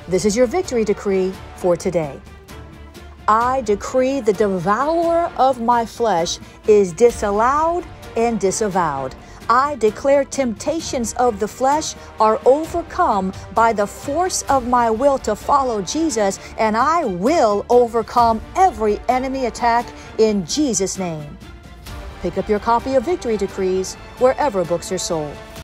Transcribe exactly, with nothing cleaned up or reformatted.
This is your victory decree for today. I decree the devourer of my flesh is disallowed and disavowed. I declare temptations of the flesh are overcome by the force of my will to follow Jesus, and I will overcome every enemy attack in Jesus' name. Pick up your copy of Victory Decrees wherever books are sold.